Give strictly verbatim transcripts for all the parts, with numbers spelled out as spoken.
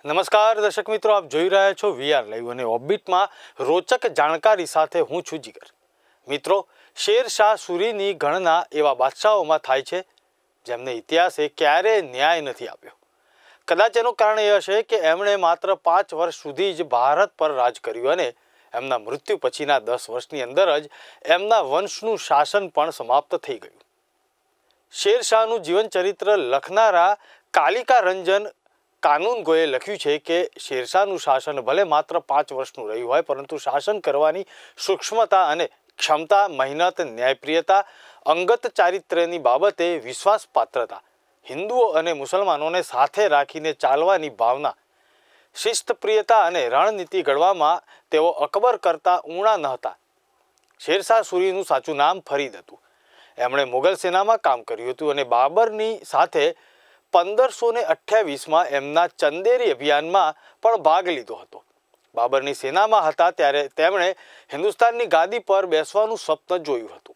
નમસ્કાર દર્શક મિત્રો, આપ જોઈ રહ્યા છો વીઆર લાઈવ અને ઓબિટમાં રોચક જાણકારી સાથે હું છું જીગર. મિત્રો, શેરશાહ સૂરીની ગણના એવા બાદશાહોમાં થાય છે જેમને ઇતિહાસે ક્યારેય ન્યાય નથી આપ્યો. કદાચ એનું કારણ એ હશે કે એમણે માત્ર પાંચ વર્ષ સુધી જ ભારત પર રાજ કર્યું અને એમના મૃત્યુ પછીના દસ વર્ષની અંદર જ એમના વંશનું શાસન પણ સમાપ્ત થઈ ગયું. શેરશાહનું જીવન ચરિત્ર લખનારા કાલિકા રંજન કાનૂનગોએ લખ્યું છે કે શેરશાહનું શાસન ભલે માત્ર પાંચ વર્ષનું રહ્યું હોય, પરંતુ શાસન કરવાની સૂક્ષ્મતા અને ક્ષમતા, મહેનત, ન્યાયપ્રિયતા, અંગત ચારિત્ર્યની બાબતે વિશ્વાસપાત્રતા, હિન્દુઓ અને મુસલમાનોને સાથે રાખીને ચાલવાની ભાવના, શિસ્તપ્રિયતા અને રણનીતિ ઘડવામાં તેઓ અકબર કરતાં ઊણા ન હતા. શેરશાહ સૂરીનું સાચું નામ ફરીદ હતું. એમણે મુગલ સેનામાં કામ કર્યું હતું અને બાબરની સાથે પંદરસો ને અઠ્યાવીસમાં એમના ચંદેરી અભિયાનમાં પણ ભાગ લીધો હતો. બાબરની સેનામાં હતા ત્યારે તેમણે હિન્દુસ્તાનની ગાદી પર બેસવાનું સ્વપ્ન જોયું હતું.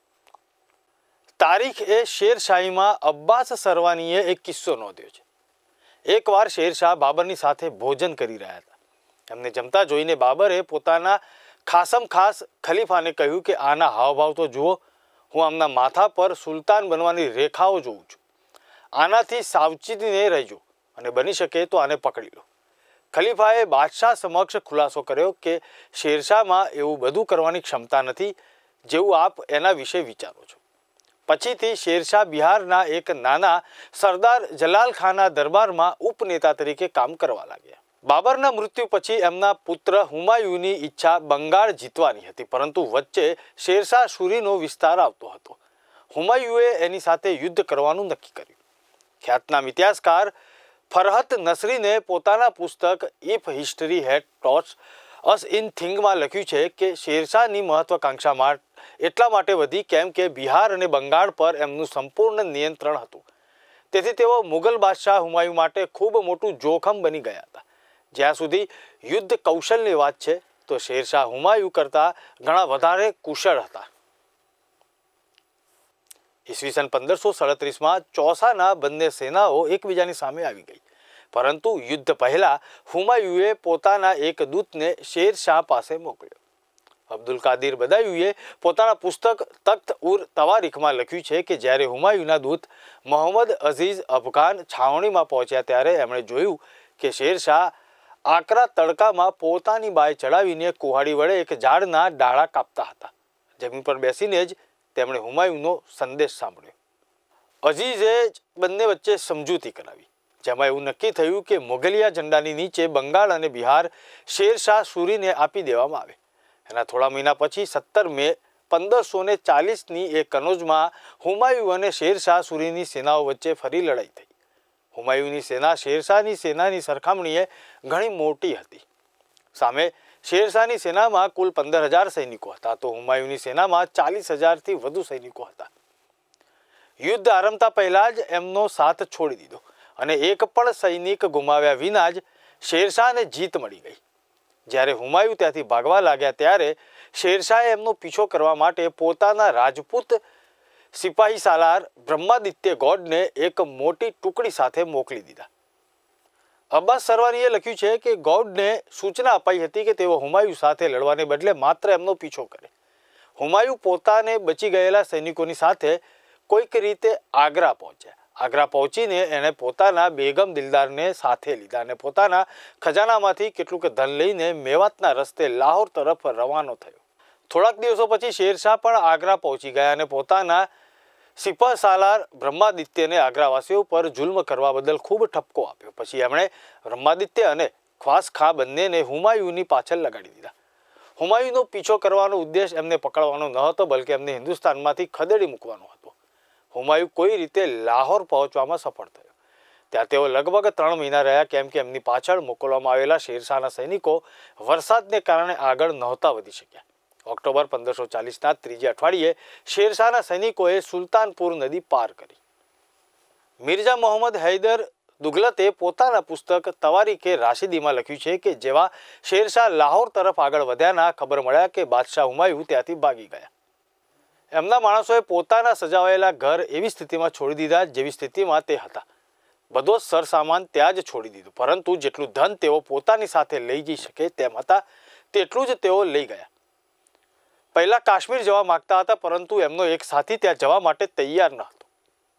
તારીખ એ શેરશાહીમાં અબ્બાસ સરવાનીએ એક કિસ્સો નોંધ્યો છે. એકવાર શેરશાહ બાબરની સાથે ભોજન કરી રહ્યા હતા. એમને જમતા જોઈને બાબરે પોતાના ખાસમ ખાસ ખલીફાને કહ્યું કે આના હાવભાવ તો જુઓ, હું આમના માથા પર સુલતાન બનવાની રેખાઓ જોઉં છું. આનાથી સાવચેતીને રહેજો અને બની શકે તો આને પકડી લો. ખલીફાએ બાદશાહ સમક્ષ ખુલાસો કર્યો કે શેરશાહમાં એવું બધું કરવાની ક્ષમતા નથી જેવું આપ એના વિશે વિચારો છો. પછીથી શેરશાહ બિહારના એક નાના સરદાર જલાલ ખાનના દરબારમાં ઉપનેતા તરીકે કામ કરવા લાગ્યા. બાબરના મૃત્યુ પછી એમના પુત્ર હુમાયુની ઈચ્છા બંગાળ જીતવાની હતી, પરંતુ વચ્ચે શેરશાહ સૂરીનો વિસ્તાર આવતો હતો. હુમાયુએ એની સાથે યુદ્ધ કરવાનું નક્કી કર્યું. ખ્યાતનામ ઇતિહાસકાર ફરહત નસરીને પોતાના પુસ્તક if history had taught us in થિંગમાં લખ્યું છે કે શેરશાહની મહત્વાકાંક્ષા એટલા માટે વધી કેમ કે બિહાર અને બંગાળ પર એમનું સંપૂર્ણ નિયંત્રણ હતું. તેથી તેઓ મુગલ બાદશાહ હુમાયુ માટે ખૂબ મોટું જોખમ બની ગયા હતા. જ્યાં સુધી યુદ્ધ કૌશલની વાત છે તો શેરશાહ હુમાયુ કરતાં ઘણા વધારે કુશળ હતા. ઈસવીસન પંદરસો સાડત્રીસમાં ચોસાના બંને સેનાઓ એકબીજાની સામે આવી ગઈ, પરંતુ યુદ્ધ પહેલા હુમાયુએ પોતાના એક દૂતને શેરશાહ પાસે મોકલ્યો. અબ્દુલ કાદિર બદાયુએ પોતાના પુસ્તક તખ્ત ઉર તવારીખમાં લખ્યું છે કે જ્યારે હુમાયુના દૂત મોહમ્મદ અઝીઝ અફઘાન છાવણીમાં પહોંચ્યા ત્યારે એમણે જોયું કે શેરશાહ આકરા તડકામાં પોતાની બાય ચડાવીને કુહાડી વડે એક ઝાડના ડાળા કાપતા હતા. જમીન પર બેસીને જ તેમણે હુમાયુનો સંદેશ સાંભળ્યો. અઝીઝે બંને વચ્ચે સમજૂતી કરાવી, જેમાં એવું નક્કી થયું કે મોગલિયા ઝંડાની નીચે બંગાળ અને બિહાર શેરશાહ સૂરીને આપી દેવામાં આવે. એના થોડા મહિના પછી સત્તર મે પંદરસો ને ચાલીસની એક કનોજમાં હુમાયુ અને શેરશાહ સૂરીની સેનાઓ વચ્ચે ફરી લડાઈ થઈ. હુમાયુની સેના શેરશાહની સેનાની સરખામણીએ ઘણી મોટી હતી. સામે શેરશાહની સેનામાં કુલ પંદર હજાર સૈનિકો હતા, તો હુમાયુની સેનામાં ચાલીસ હજારથી વધુ સૈનિકો હતા. યુદ્ધ આરંભતા પહેલા જ એમનો સાથ છોડી દીધો અને એક પણ સૈનિક ગુમાવ્યા વિના જ શેરશાહને જીત મળી ગઈ. જ્યારે હુમાયુ ત્યાંથી ભાગવા લાગ્યા ત્યારે શેરશાહે એમનો પીછો કરવા માટે પોતાના રાજપૂત સિપાહી સાલાર બ્રહ્માદિત્ય ગૌડને એક મોટી ટુકડી સાથે મોકલી દીધા. અબ્બાસ સરવાનીએ લખ્યું છે કે ગૌડને સૂચના અપાઈ હતી કે તેઓ હુમાયુ સાથે લડવાને બદલે માત્ર એમનો પીછો કરે. હુમાયુ પોતાને બચી ગયેલા સૈનિકોની સાથે કોઈક રીતે આગ્રા પહોંચ્યા. આગ્રા પહોંચીને એણે પોતાના બેગમ દિલદારને સાથે લીધા અને પોતાના ખજાનામાંથી કેટલુંક ધન લઈને મેવાતના રસ્તે લાહોર તરફ રવાનો થયો. થોડાક દિવસો પછી શેરશાહ પણ આગ્રા પહોંચી ગયા અને પોતાના સિપહ સાલાર બ્રહ્માદિત્યને આગ્રાવાસીઓ પર જુલ્મ કરવા બદલ ખૂબ ઠપકો આપ્યો. પછી એમણે બ્રહ્માદિત્ય અને ખ્વાસ ખા બંનેને હુમાયુની પાછળ લગાડી દીધા. હુમાયુનો પીછો કરવાનો ઉદ્દેશ એમને પકડવાનો ન હતો, બલકે એમને હિન્દુસ્તાનમાંથી ખદેડી મૂકવાનો હતો. હુમાયુ કોઈ રીતે લાહોર પહોંચવામાં સફળ થયો. ત્યાં તેઓ લગભગ ત્રણ મહિના રહ્યા કેમ કે એમની પાછળ મોકલવામાં આવેલા શેરશાહના સૈનિકો વરસાદને કારણે આગળ નહોતા વધી શક્યા. ઓક્ટોબર પંદરસો ચાલીસના ત્રીજા અઠવાડિયે શેરશાહના સૈનિકોએ સુલતાનપુર નદી પાર કરી. મિર્ઝા મોહમ્મદ હૈદર દુગલતે પોતાના પુસ્તક તવારીખે રાશિદીમાં લખ્યું છે કે જેવા શેરશાહ લાહોર તરફ આગળ વધ્યાના ખબર મળ્યા કે બાદશાહ હુમાયુ ત્યાંથી ભાગી ગયા. એમના માણસોએ પોતાના સજાવાયેલા ઘર એવી સ્થિતિમાં છોડી દીધા જેવી સ્થિતિમાં તે હતા. બધો જ સરસામાન ત્યાં જ છોડી દીધું, પરંતુ જેટલું ધન તેઓ પોતાની સાથે લઈ જઈ શકે તેમ હતા તેટલું જ તેઓ લઈ ગયા. પહેલા કાશ્મીર જવા માંગતા હતા, પરંતુ એમનો એક સાથી ત્યાં જવા માટે તૈયાર ન હતો.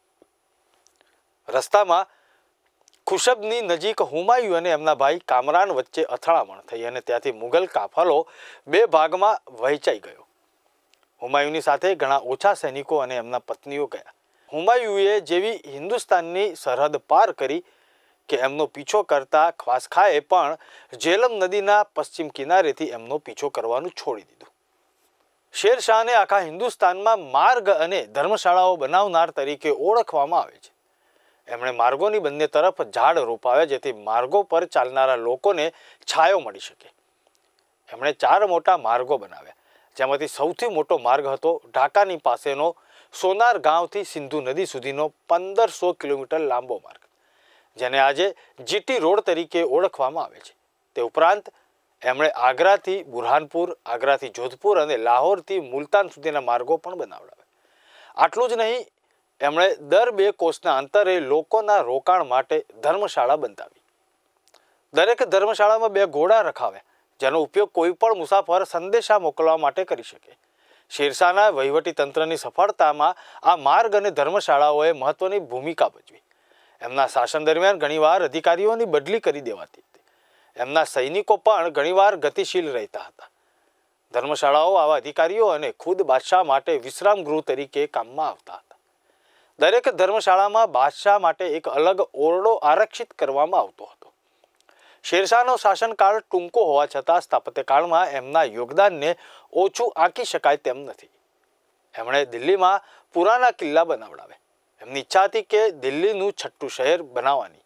રસ્તામાં ખુશબની નજીક હુમાયુ અને એમના ભાઈ કામરાન વચ્ચે અથડામણ થઈ અને ત્યાંથી મુગલ કાફલો બે ભાગમાં વહેંચાઈ ગયો. હુમાયુની સાથે ઘણા ઓછા સૈનિકો અને એમના પત્નીઓ ગયા. હુમાયુએ જેવી હિન્દુસ્તાનની સરહદ પાર કરી કે એમનો પીછો કરતા ખ્વાસખાએ પણ ઝેલમ નદીના પશ્ચિમ કિનારેથી એમનો પીછો કરવાનું છોડી દીધું. શેરશાહને આખા હિન્દુસ્તાનમાં માર્ગ અને ધર્મશાળાઓ બનાવનાર તરીકે ઓળખવામાં આવે છે. એમણે માર્ગોની બંને તરફ ઝાડ રોપાવ્યા જેથી માર્ગો પર ચાલનારા લોકોને છાયો મળી શકે. એમણે ચાર મોટા માર્ગો બનાવ્યા, જેમાંથી સૌથી મોટો માર્ગ હતો ઢાકાની પાસેનો સોનાર ગાંવથી સિંધુ નદી સુધીનો પંદરસો કિલોમીટર લાંબો માર્ગ, જેને આજે જીટી રોડ તરીકે ઓળખવામાં આવે છે. તે ઉપરાંત એમણે આગ્રાથી બુરહાનપુર, આગ્રાથી જોધપુર અને લાહોરથી મુલતાન સુધીના માર્ગો પણ બનાવડાવ્યા. આટલું જ નહીં, એમણે દર બે કોસના અંતરે લોકોના રોકાણ માટે ધર્મશાળા બંધાવી. દરેક ધર્મશાળામાં બે ઘોડા રખાવ્યા, જેનો ઉપયોગ કોઈ પણ મુસાફર સંદેશા મોકલવા માટે કરી શકે. શેરશાહના વહીવટી તંત્રની સફળતામાં આ માર્ગ અને ધર્મશાળાઓએ મહત્વની ભૂમિકા ભજવી. એમના શાસન દરમિયાન ઘણીવાર અધિકારીઓની બદલી કરી દેવાતી હતી. એમના સૈનિકો પણ ઘણીવાર ગતિશીલ રહેતા હતા. ધર્મશાળાઓ આવા અધિકારીઓ અને ખુદ બાદશાહ માટે વિશ્રામ ગૃહ તરીકે કામમાં આવતા હતા. દરેક ધર્મશાળામાં બાદશાહ માટે એક અલગ ઓરડો આરક્ષિત કરવામાં આવતો હતો. શેરશાહનો શાસનકાળ ટૂંકો હોવા છતાં સ્થાપત્યકાળમાં એમના યોગદાનને ઓછું આંકી શકાય તેમ નથી. એમણે દિલ્હીમાં પુરાના કિલ્લા બનાવડાવ્યા. એમની ઈચ્છા હતી કે દિલ્હીનું છઠ્ઠું શહેર બનાવવાની.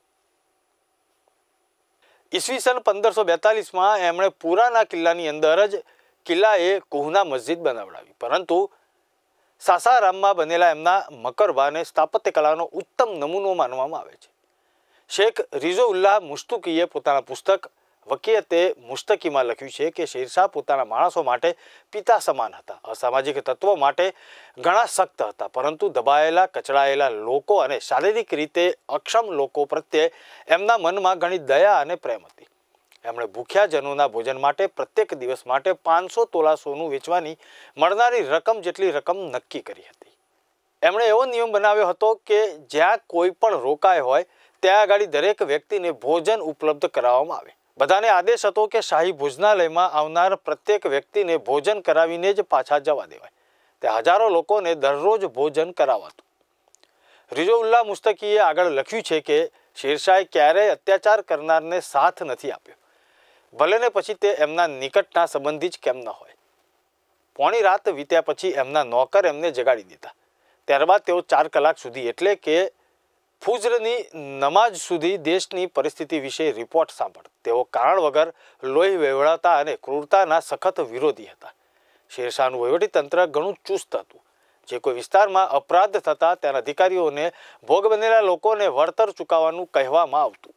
ઈસવીસન પંદરસો બેતાલીસમાં એમણે પુરાના કિલ્લાની અંદર જ કિલ્લાએ કુહના મસ્જિદ બનાવડાવી, પરંતુ સાસારામમાં બનેલા એમના મકરબાને સ્થાપત્યકલાનો ઉત્તમ નમૂનો માનવામાં આવે છે. શેખ રિઝોઉલ્લાહ મુસ્તુકીએ પોતાના પુસ્તક વકીયતે મુસ્તકીમાં લખ્યું છે કે શેરશાહ પોતાના માણસો માટે પિતા સમાન હતા. અસામાજિક તત્વો માટે ઘણા સખ્ત હતા, પરંતુ દબાયેલા, કચડાયેલા લોકો અને શારીરિક રીતે અક્ષમ લોકો પ્રત્યે એમના મનમાં ઘણી દયા અને પ્રેમ હતી. એમણે ભૂખ્યા જનોના ભોજન માટે પ્રત્યેક દિવસ માટે પાંચસો તોલા સોનું વેચવાની મળનારી રકમ જેટલી રકમ નક્કી કરી હતી. એમણે એવો નિયમ બનાવ્યો હતો કે જ્યાં કોઈ પણ રોકાય હોય ત્યાં આગળ દરેક વ્યક્તિને ભોજન ઉપલબ્ધ કરાવવામાં આવે. બધાને આદેશ હતો કે શાહી ભોજનાલયમાં આવનાર પ્રત્યેક વ્યક્તિને ભોજન કરાવીને જ પાછા જવા દેવાય. તે હજારો લોકોને દરરોજ ભોજન કરાવાતું. રિઝોઉલ્લાહ મુસ્તકીએ આગળ લખ્યું છે કે શેરશાહે ક્યારેય અત્યાચાર કરનારને સાથ નથી આપ્યો, ભલે ને પછી તે એમના નિકટના સંબંધી જ કેમ ન હોય. પોણી રાત વીત્યા પછી એમના નોકર એમને જગાડી દીધા. ત્યારબાદ તેઓ ચાર કલાક સુધી એટલે કે ફુજરની નમાજ સુધી દેશની પરિસ્થિતિ વિશે રિપોર્ટ સાંભળ. તેઓ કારણ વગર લોહી વેવડાતા અને ક્રૂરતાના સખત વિરોધી હતા. શેરશાહનું વહીવટીતંત્ર ઘણું ચુસ્ત હતું. જે કોઈ વિસ્તારમાં અપરાધ થતા ત્યાંના અધિકારીઓને ભોગ બનેલા લોકોને વળતર ચૂકવવાનું કહેવામાં આવતું.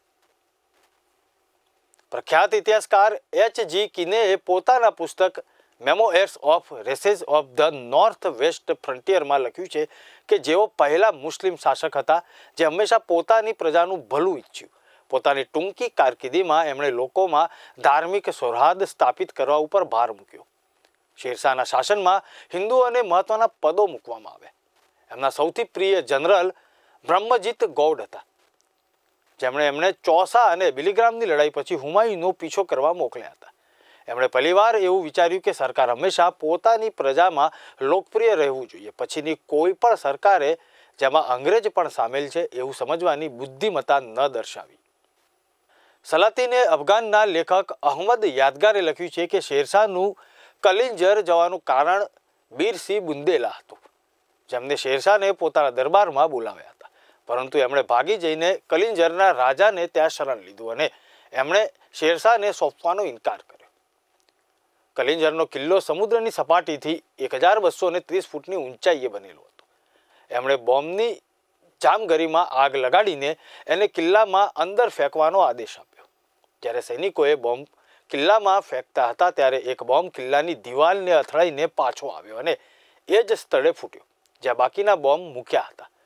પ્રખ્યાત ઇતિહાસકાર એચ જી કિનેએ પોતાના પુસ્તક memoirs of races of the North West ફ્રન્ટિયરમાં લખ્યું છે કે જેઓ પહેલા મુસ્લિમ શાસક હતા જે હંમેશા પોતાની પ્રજાનું ભલું ઈચ્છ્યું. પોતાની ટૂંકી કારકિર્દીમાં એમણે લોકોમાં ધાર્મિક સૌહાર્દ સ્થાપિત કરવા ઉપર ભાર મૂક્યો. શેરશાહના શાસનમાં હિન્દુઓને મહત્વના પદો મૂકવામાં આવ્યા. એમના સૌથી પ્રિય જનરલ બ્રહ્મજીત ગૌડ હતા, જેમણે એમણે ચોસા અને બિલીગ્રામની લડાઈ પછી હુમાયુનો પીછો કરવા મોકલ્યા હતા. એમણે પહેલીવાર એવું વિચાર્યું કે સરકાર હંમેશા પોતાની પ્રજામાં લોકપ્રિય રહેવું જોઈએ. પછીની કોઈ પણ સરકારે, જેમાં અંગ્રેજ પણ સામેલ છે, એવું સમજવાની બુદ્ધિમત્તા ન દર્શાવી. સલાતીને અફઘાનના લેખક અહમદ યાદગારે લખ્યું છે કે શેરશાહનું કલિંજર જવાનું કારણ બીરસિંહ બુંદેલા હતું, જેમને શેરશાહને પોતાના દરબારમાં બોલાવ્યા હતા, પરંતુ એમણે ભાગી જઈને કલિંજરના રાજાને ત્યાં શરણ લીધું અને એમણે શેરશાહને સોંપવાનો ઇનકાર કર્યો. કલિંજરનો કિલ્લો સમુદ્રની સપાટીથી એક હજાર બસો ને ત્રીસ ફૂટની ઊંચાઈએ બનેલો હતો. એમણે બોમ્બની જામગરીમાં આગ લગાડીને એને કિલ્લામાં અંદર ફેંકવાનો આદેશ આપ્યો. જ્યારે સૈનિકોએ બોમ્બ કિલ્લામાં ફેંકતા હતા ત્યારે એક બોમ્બ કિલ્લાની દિવાલને અથડાઈને પાછો આવ્યો અને એ જ સ્થળે ફૂટ્યો જ્યાં બાકીના બોમ્બ મૂક્યા હતા.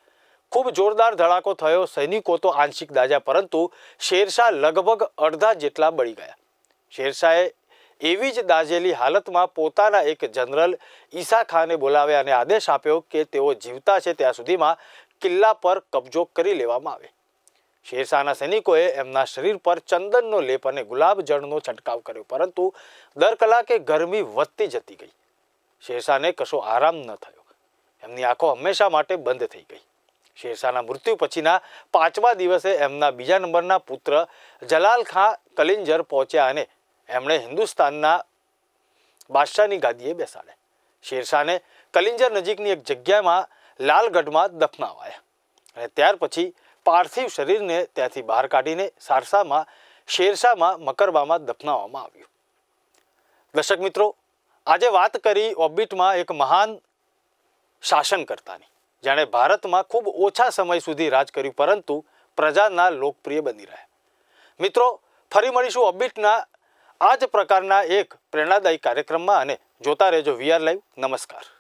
ખૂબ જોરદાર ધડાકો થયો. સૈનિકો તો આંશિક દાઝ્યા, પરંતુ શેરશાહ લગભગ અડધા જેટલા બળી ગયા. શેરશાહે એવી જ દાઝેલી હાલતમાં પોતાના એક જનરલ ઈસા ખાને બોલાવ્યા અને આદેશ આપ્યો કે તેઓ જીવતા છે ત્યાં સુધીમાં કિલ્લા પર કબજો કરી લેવામાં આવે. શેરશાહના સૈનિકોએ એમના શરીર પર ચંદનનો લેપ અને ગુલાબ જળનો છંટકાવ કર્યો, પરંતુ દર કલાકે ગરમી વધતી જતી ગઈ. શેરશાહને કશો આરામ ન થયો. એમની આંખો હંમેશા માટે બંધ થઈ ગઈ. શેરશાહના મૃત્યુ પછીના પાંચમા દિવસે એમના બીજા નંબરના પુત્ર જલાલ ખાં કલિંજર પહોંચ્યા અને એમણે હિન્દુસ્તાનના બાદશાહની ગાદીએ બેસાડ્યા. શેરશાહને કલિંજર નજીકની એક જગ્યામાં લાલગઢમાં દફનાવાયા અને ત્યાર પછી પાર્થિવ શરીરને ત્યાંથી બહાર કાઢીને સારસામાં શેરશાહમાં મકરબામાં દફનાવવામાં આવ્યું. દર્શક મિત્રો, આજે વાત કરી ઓર્બિટમાં એક મહાન શાસનકર્તાની, જેણે ભારતમાં ખૂબ ઓછા સમય સુધી રાજ કર્યું, પરંતુ પ્રજાના લોકપ્રિય બની રહ્યા. મિત્રો, ફરી મળીશું ઓર્બિટના આ જ પ્રકારના એક પ્રેરણાદાયી કાર્યક્રમમાં, અને જોતા રહેજો વી આર લાઈવ. નમસ્કાર.